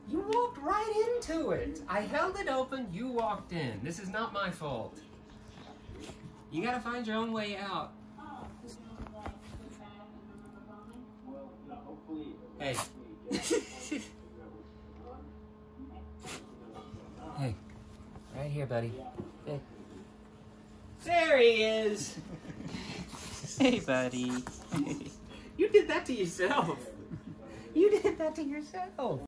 You walked right into it. I held it open, you walked in. This is not my fault. You gotta find your own way out. Hey. Hey. Right here, buddy. Hey. There he is! Hey, buddy. You did that to yourself. You did that to yourself.